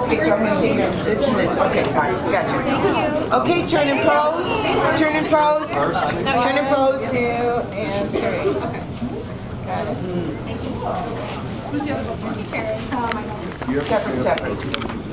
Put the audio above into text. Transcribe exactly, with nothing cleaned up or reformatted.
Okay, so I'm going to take this and this. Okay, got it. Gotcha. Okay, turn and pose. Turn and pose. Turn and pose. Two and three. Okay. Got it. Thank you. Who's the other one? Separate, separate.